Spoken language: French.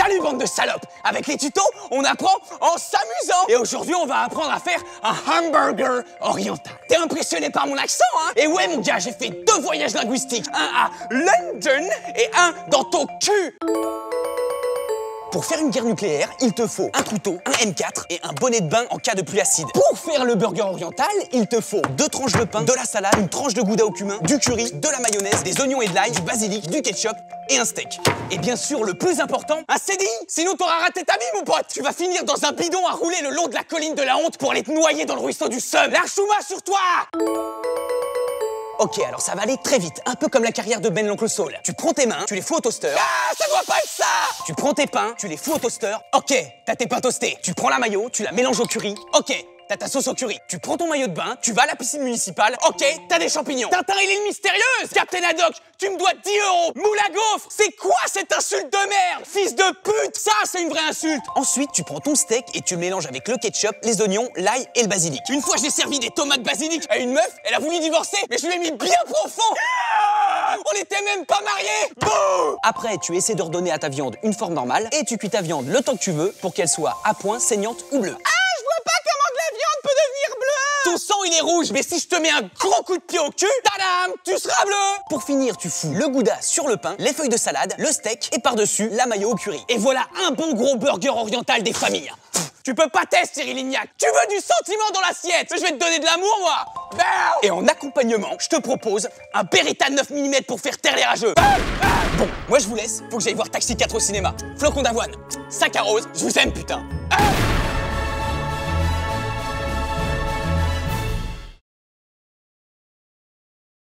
Salut bande de salopes! Avec les tutos, on apprend en s'amusant! Et aujourd'hui, on va apprendre à faire un hamburger oriental. T'es impressionné par mon accent, hein? Et ouais mon gars, j'ai fait 2 voyages linguistiques. Un à London et un dans ton cul! Pour faire une guerre nucléaire, il te faut un couteau, un M4 et un bonnet de bain en cas de pluie acide. Pour faire le burger oriental, il te faut 2 tranches de pain, de la salade, une tranche de gouda au cumin, du curry, de la mayonnaise, des oignons et de l'ail, du basilic, du ketchup et un steak. Et bien sûr, le plus important, un CDI. Sinon, t'auras raté ta vie, mon pote. Tu vas finir dans un bidon à rouler le long de la colline de la honte pour aller te noyer dans le ruisseau du seum. L'archouma sur toi! Ok, alors ça va aller très vite, un peu comme la carrière de Ben l'oncle Saul. Tu prends tes mains, tu les fous au toaster. Ah, ça doit pas être ça! Tu prends tes pains, tu les fous au toaster. Ok, t'as tes pains toastés. Tu prends la mayo, tu la mélanges au curry. Ok, t'as ta sauce au curry. Tu prends ton maillot de bain, tu vas à la piscine municipale. Ok, t'as des champignons. Tintin et l'île mystérieuse! Captain Haddock, tu me dois 10 €. Moule à gaufre! C'est quoi cette insulte de merde? Fils de pute! Ça, c'est une vraie insulte! Ensuite, tu prends ton steak et tu le mélanges avec le ketchup, les oignons, l'ail et le basilic. Une fois, j'ai servi des tomates basilic à une meuf, elle a voulu divorcer, mais je lui ai mis bien profond! On n'était même pas mariés! Bouh! Après, tu essaies d'ordonner à ta viande une forme normale et tu cuis ta viande le temps que tu veux pour qu'elle soit à point, saignante ou bleue. Je vois pas comment de la viande peut devenir bleue! Ton sang, il est rouge, mais si je te mets un gros coup de pied au cul, tadam, tu seras bleu! Pour finir, tu fous le gouda sur le pain, les feuilles de salade, le steak et par-dessus, la mayo au curry. Et voilà un bon gros burger oriental des familles. Tu peux pas tester, Cyril Lignac. Tu veux du sentiment dans l'assiette? Je vais te donner de l'amour, moi. Et en accompagnement, je te propose un Beretta 9 mm pour faire taire les rageux. Bon, moi je vous laisse, faut que j'aille voir Taxi 4 au cinéma. Flocon d'avoine, sac à rose, je vous aime, putain.